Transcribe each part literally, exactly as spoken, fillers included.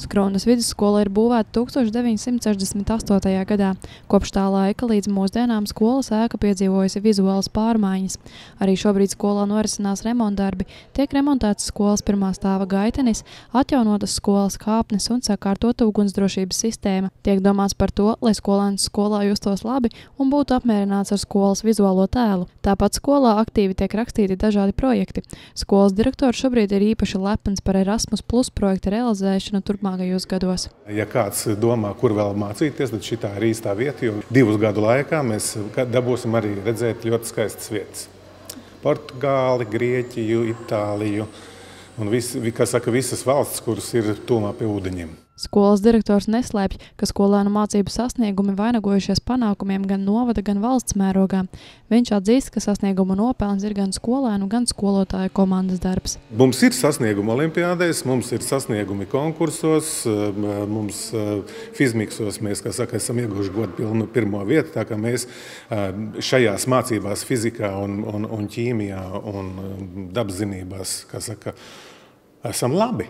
Skrundas vidusskola ir būvēta tūkstoš deviņsimt sešdesmit astotajā gadā. Kopš tā laika līdz mūsdienām skolas ēka piedzīvojusi vizuālas pārmaiņas. Arī šobrīd skolā norisinās remontdarbi, tiek remontēts skolas pirmā stāva gaitenis, atjaunotas skolas kāpnes un sakārtota ugunsdrošības sistēma. Tiek domāts par to, lai skolēns skolā justos labi un būtu apmierināts ar skolas vizuālo tēlu. Tāpat skolā aktīvi tiek rakstīti dažādi projekti. Skolas direktors šobrīd ir īpaši lepns par Erasmus Plus projekta realizēšanu turpmākajos gados. Ja kāds domā, kur vēl mācīties, tad šitā ir īstā vieta, jo divus gadu laikā mēs dabūsim arī redzēt ļoti skaistas vietas. Portugāli, Grieķiju, Itāliju un vis, kā saka, visas valsts, kuras ir tuvumā pie ūdeņiem. Skolas direktors neslēpj, ka skolēnu mācību sasniegumi vainagojušies panākumiem gan novada, gan valsts mērogā. Viņš atzīst, ka sasniegumu nopelns ir gan skolēnu, gan skolotāju komandas darbs. Mums ir sasniegumi olimpiādēs, mums ir sasniegumi konkursos, mums fizmiksos mēs, kā saka, esam ieguvuši godu pilnu pirmo vietu, tā kā mēs šajās mācībās fizikā un, un, un ķīmijā un dabaszinībās, kā saka, esam labi.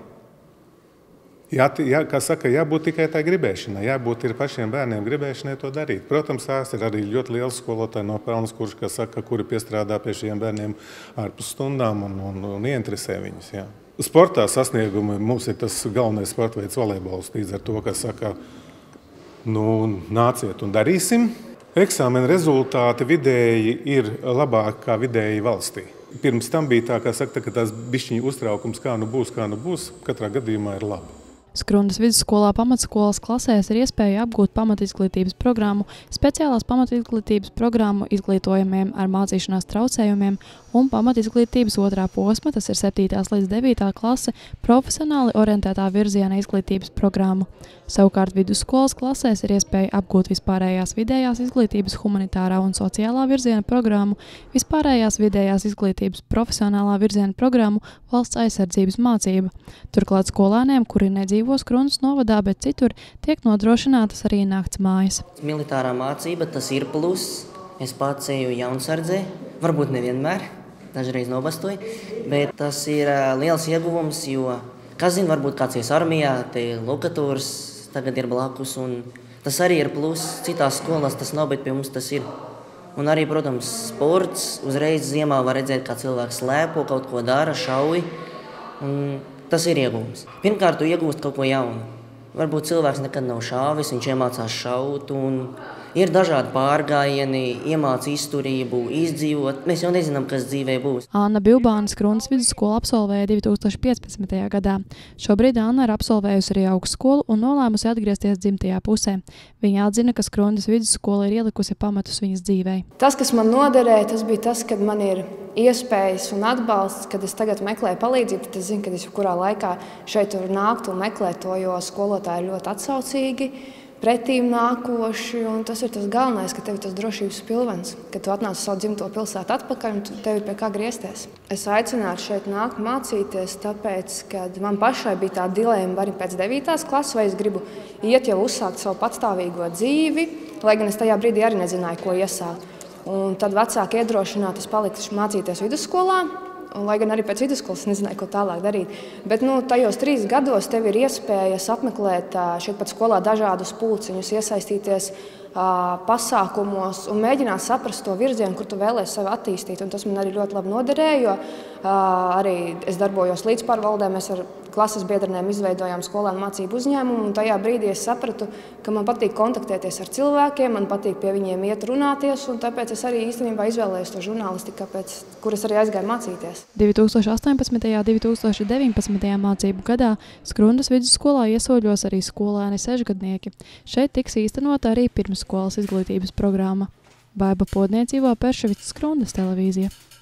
Jā, jā, kā saka, jābūt tikai tā gribēšanai, jābūt ir pašiem bērniem gribēšanai to darīt. Protams, tās ir arī ļoti liels skolotāji nopelns, kurš, kā saka, kuri piestrādā pie šiem bērniem ārpus stundām un, un, un ieinteresē viņus. Jā. Sportā sasniegumi mums ir tas galvenais sporta veids volejbols, līdz ar to, ka saka, nu, nāciet un darīsim. Eksāmena rezultāti vidēji ir labāk kā vidēji valstī. Pirms tam bija tā, kā saka, ka tās bišķiņu uztraukums, kā nu būs, kā nu būs, katrā gadījumā ir labi. Skrundas vidusskolā pamatskolas klasēs ir iespēja apgūt pamatizglītības programmu, speciālās pamatizglītības programmu izglītojumiem ar mācīšanās traucējumiem un pamatizglītības otrā posma, tas ir septītās līdz devītā klase, profesionāli orientētā virziena izglītības programmu. Savukārt vidusskolas klasēs ir iespēja apgūt vispārējās vidējās izglītības humanitārā un sociālā virziena programmu, vispārējās vidējās izglītības profesionālā virziena programmu, valsts aizsardzības mācība. Turklāt skolēniem, kuri nedzīvo Skrundas novadā, bet citur, tiek nodrošinātas arī nakts mājas. Militārā mācība, tas ir pluss. Es pats eju jaunsardzē, varbūt nevienmēr, dažreiz nobastoju, bet tas ir liels ieguvums, jo, kas zina, varbūt kāds ies armijā, te lokatūras tagad ir blakus, un tas arī ir pluss. Citās skolās tas nav, bet pie mums tas ir. Un arī, protams, sports, uzreiz ziemā var redzēt, kā cilvēks lēpo, kaut ko dara, šauj, un tas ir ieguvums. Pirmkārt, tu iegūst kaut ko jaunu. Varbūt cilvēks nekad nav šāvis, viņš iemācās šaut, un ir dažādi pārgājieni, iemāca izturību, izdzīvot. Mēs jau nezinām, kas dzīvē būs. Anna Bilbāna Skrundas vidusskolu absolvēja divi tūkstoši piecpadsmitajā gadā. Šobrīd Anna ir absolvējusi arī augstskolu un nolēmusi atgriezties dzimtajā pusē. Viņa atzina, ka Skrundas vidusskola ir ielikusi pamatus viņas dzīvei. Tas, kas man noderēja, tas bija tas, kad man ir iespējas un atbalsts, kad es tagad meklēju palīdzību, tad es zinu, ka es kurā laikā šeit tur nāktu un meklēt to, jo skolotāji ir ļoti atsaucīgi, pretīm nākoši, un tas ir tas galvenais, ka tev ir tas drošības pilvens, ka tu atnāc savu dzimto pilsētu atpakaļ un tev ir pie kā griezties. Es aicinātu šeit nākt mācīties, tāpēc, kad man pašai bija tā dilēma arī pēc devītās klases, vai es gribu iet jau uzsākt savu patstāvīgo dzīvi, lai gan es tajā brīdī arī nezināju, ko iesākt. Un tad vecāki iedrošināt, es paliku mācīties vidusskolā, un, lai gan arī pēc vidusskolas nezināju, ko tālāk darīt. Bet nu, tajos trīs gados tev ir iespējas apmeklēt šeit pat skolā dažādus pulciņus, iesaistīties uh, pasākumos un mēģināt saprast to virzienu, kur tu vēlēsi sevi attīstīt. Un tas man arī ļoti labi noderēja, jo uh, arī es darbojos līdzpārvaldē, mēs ar klases biedrenēm izveidojām skolēnu mācību uzņēmumu, un tajā brīdī es sapratu, ka man patīk kontaktēties ar cilvēkiem, man patīk pie viņiem iet runāties, un tāpēc es arī īstenībā izvēlējos to žurnālistiku, pēc kuras arī aizgāju mācīties. divi tūkstoši astoņpadsmitajā un divi tūkstoši deviņpadsmitajā mācību gadā Skrundas vidusskolā iesoļos arī skolēni sešgadnieki. Šeit tiks īstenota arī pirmsskolas izglītības programma. Baiba Podniecīvo, Perševics, Skrundas televīzija.